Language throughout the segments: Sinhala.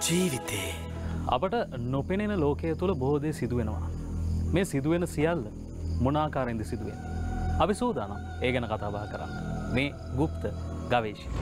ජීවිතේ අපට නොපෙනෙන ලෝකයේ තුල බොහෝ දේ සිදු වෙනවා. මේ සිදුවෙන සියල්ල මොන ආකාරයෙන්ද සිදුවෙන්නේ? අපි සූදානම් ඒ ගැන කතා බහ කරන්න. මේ গুপ্ত ගවේෂණ.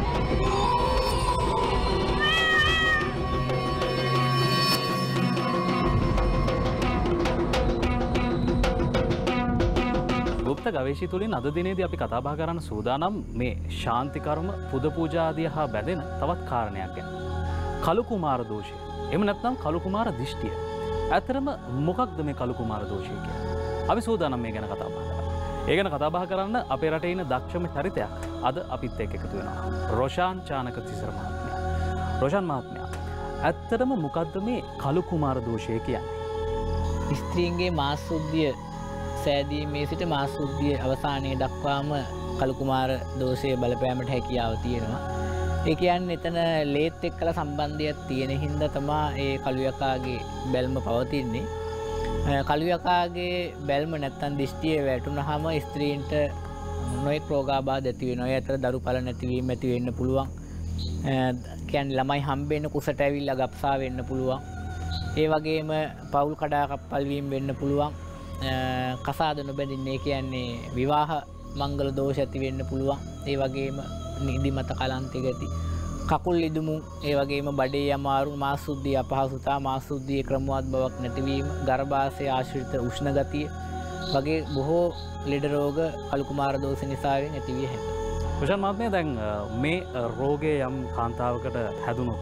ගුප්ත ගවේෂී තුලින් අද දිනේදී අපි කතා බහ කරන්න සූදානම් මේ ශාන්ති කර්ම පුද පූජා ආදිය හා බැඳෙන තවත් කාරණයක් ගැන. කලු කුමාර දෝෂය. එහෙම නැත්නම් කලු කුමාර දිෂ්ටිය. ඇත්තටම මොකක්ද මේ කලු කුමාර දෝෂය කියන්නේ? අපි සූදානම් මේ ගැන කතා බහ කරන්න. ඒ ගැන කතා බහ කරන්න අපේ රටේ ඉන්න දක්ෂම චරිතයක් අද අපිත් එක්ක එකතු වෙනවා. රොෂාන් චානක තිසර මහත්මයා. රොෂාන් මහත්මයා. ඇත්තටම මොකක්ද මේ කලු කුමාර දෝෂය කියන්නේ? ස්ත්‍රීන්ගේ මාසුද්ධිය සෑදීමේ සිට මාසුද්ධිය අවසානයේ දක්වාම කලු කුමාර දෝෂයේ බලපෑමට හැකියාව තියෙනවා. ඒ කියන්නේ එතන ලේත් එක්කලා සම්බන්ධයක් තියෙන හින්දා තමයි ඒ කළු යකාගේ බැල්ම පවතින්නේ. කළු යකාගේ බැල්ම නැත්තම් දිෂ්ටිය වැටුනහම ස්ත්‍රීන්ට නොයෙක් රෝගාබාධ ඇති වෙනවා. ඒ අතර දරුඵල නැතිවීම ඇති වෙන්න පුළුවන්. කියන්නේ ළමයි හම්බෙන්න කුසට ඇවිල්ලා ගබ්සා වෙන්න පුළුවන්. ඒ වගේම පවුල් කඩාකප්පල් වීම වෙන්න පුළුවන්. කසාද නොබැඳින්නේ කියන්නේ විවාහ මංගල දෝෂ ඇති වෙන්න පුළුවන්. ඒ වගේම නිදිමත කලන්තය ගති කකුල් ඉදුමු ඒ වගේම බඩේ අමාරු මාසුද්ධිය අපහසුතා මාසුද්ධියේ ක්‍රමවත් බවක් නැතිවීම ගර්භාෂය ආශ්‍රිත උෂ්ණ ගතිය වගේ බොහෝ ලෙඩ රෝග කලු කුමාර දෝෂ නිසාවෙන් ඇති විය හැකියි. රොෂාන් මහත්මයා දැන් මේ රෝගය යම් කාන්තාවකට හැදුනොත්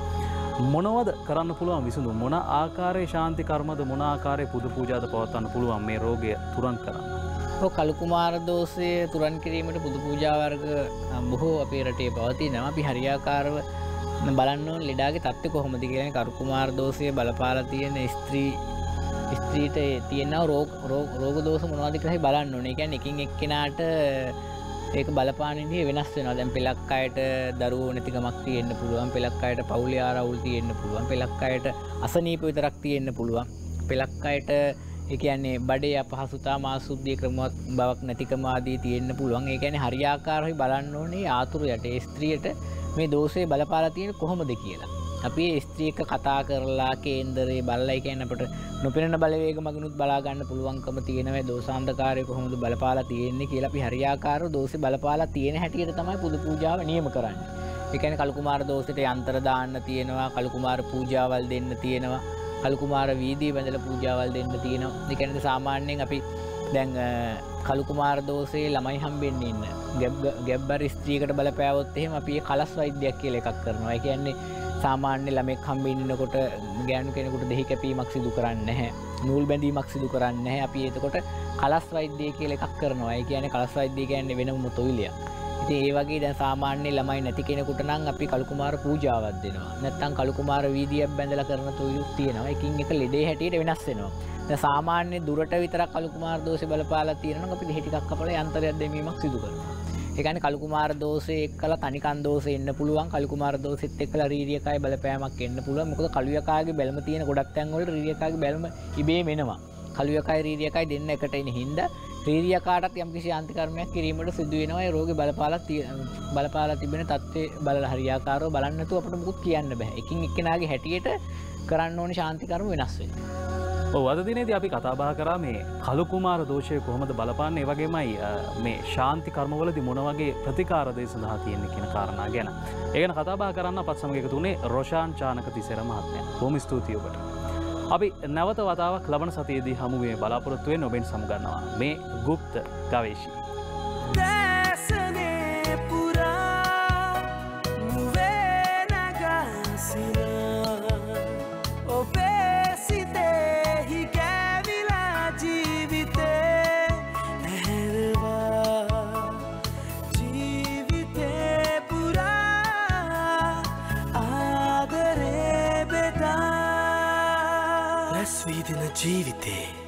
මොනවද කරන්න පුළුවන් විසඳුම? මොන ආකාරයේ ශාන්ති කර්මද මොන ආකාරයේ පුද පූජාද පවත්වන්න පුළුවන් මේ රෝගය තුරන් කරන්න? කලු කුමාර දෝෂය තුරන් කිරීමට පුද පූජා වර්ග බොහෝ අපේ රටේ පවතිනවා. අපි හරියාකාරව බලන්න ඕන ලෙඩාගේ තත්ත්වය කොහොමද කියලා. කලු කුමාර දෝෂය බලපාලා තියෙන ස්ත්‍රීට තියෙන රෝග දෝෂ මොනවද කියලා බලන්න ඕනේ. ඒ කියන්නේ එකින් එක්කෙනාට ඒක බලපාන විදිහ වෙනස් වෙනවා. දැන් පෙලක් අයට දරුවෝ නැතිකමක් තියෙන්න පුළුවන්. පෙලක් අයට පවුලේ ආරවුල් තියෙන්න පුළුවන්. පෙලක් අයට අසනීප විතරක් තියෙන්න පුළුවන්. පෙලක් අයට ඒ කියන්නේ බඩේ අපහසුතා මාසුද්ධිය ක්‍රමවත් බවක් නැතිකම ආදී තියෙන්න පුළුවන්. ඒ කියන්නේ හරියාකාරව බලන්න ඕනේ ආතුරයට ඒ ස්ත්‍රියට මේ දෝෂය බලපාලා තියෙන්නේ කොහොමද කියලා. අපි ඒ ස්ත්‍රී එක්ක කතා කරලා කේන්දරේ බලලා ඒ කියන්නේ අපිට නොපෙනෙන බලවේග මගිනුත් බලා ගන්න පුළුවන්කම තියෙනවා. දෝෂාන්ධකාරය කොහොමද බලපාලා තියෙන්නේ කියලා අපි හරියාකාරව දෝෂේ බලපාලා තියෙන හැටියට තමයි පුද පූජාව නියම කරන්නේ. ඒ කියන්නේ කලු කුමාර දෝෂෙට යන්ත්‍ර දාන්න තියෙනවා. කලු කුමාර පූජාවල් දෙන්න තියෙනවා. කලු කුමාර වීදී බඳලා පූජාවල් දෙන්න තියෙනවා. ඒ කියන්නේ සාමාන්‍යයෙන් අපි දැන් කලු කුමාර දෝෂයේ ළමයි හම්බෙන්නේ ඉන්න ගැබ්බර ස්ත්‍රියකට බලපෑවොත් එහෙම අපි ඒ කලස් වෛද්‍යයක් කියලා එකක් කරනවා. ඒ කියන්නේ සාමාන්‍ය ළමෙක් හම්බෙන්නකොට ගෑනු කෙනෙකුට දෙහි කැපීමක් සිදු කරන්නේ නැහැ. නූල් බැඳීමක් සිදු කරන්නේ නැහැ. අපි එතකොට කලස් වෛද්‍ය කියලා එකක් කරනවා. ඒ කියන්නේ කලස් වෛද්‍ය කියන්නේ වෙනම තොইলයක්. ඉතින් ඒ වගේ දැන් සාමාන්‍ය ළමයි නැති කෙනෙකුට නම් අපි කලු කුමාර පූජාවක් දෙනවා. නැත්නම් කලු කුමාර වීදියක් බැඳලා කරන තොইলුත් තියෙනවා. එකින් එක ලෙඩේ හැටියට වෙනස් වෙනවා. දැන් සාමාන්‍ය දුරට විතරක් කලු කුමාර දෝෂේ බලපාලා තියෙනවා නම් අපි දෙහි ටිකක් කපලා යන්ත්‍රයක් දෙමීමක් සිදු කරනවා. ඒ කියන්නේ කලු කුමාර දෝෂේ එක්කලා තනිකන් දෝෂේ එන්න පුළුවන්. කලු කුමාර දෝෂෙත් එක්කලා රීරියකයි බලපෑමක් එන්න පුළුවන්. මොකද කලු යකාගේ බැල්ම තියෙන ගොඩක් තැන් වල රීරියකාගේ බැල්ම ඉබේම එනවා. කලු යකයි රීරියකයි දෙන්න එකට එන හින්දා රීරියකාටත් යම්කිසි ශාන්ති කර්මයක් කිරීමට සිදු වෙනවා. ඒ රෝගේ බලපාලා තිබෙන තත්ත්වේ බලලා හරියාකාරව බලන්න නැතුව අපිට මුකුත් කියන්න බෑ. එකින් එක්කෙනාගේ හැටියට කරන්න ඕනේ ශාන්ති කර්ම වෙනස් වෙනවා. ඔව් අද දිනේදී අපි කතා බහ කරා මේ කලු කුමාර දෝෂය කොහොමද බලපාන්නේ, ඒ වගේමයි මේ ශාන්ති කර්මවලදී මොන වගේ ප්‍රතිකාර දේ සඳහා තියෙන්නේ කියන කාරණා ගැන. ඒ ගැන කතා බහ කරන්න අපත් සමග එකතු වුණේ රොෂාන් චානක තිසර මහත්මයා. බොහොම ස්තුතියි ඔබට. අපි නැවත වතාවක් ලබන සතියේදී හමු වෙමු බලාපොරොත්තු වෙන ඔබෙන් සමුගන්නවා මේ গুপ্ত ගවේෂී. Vihidena Jeewithe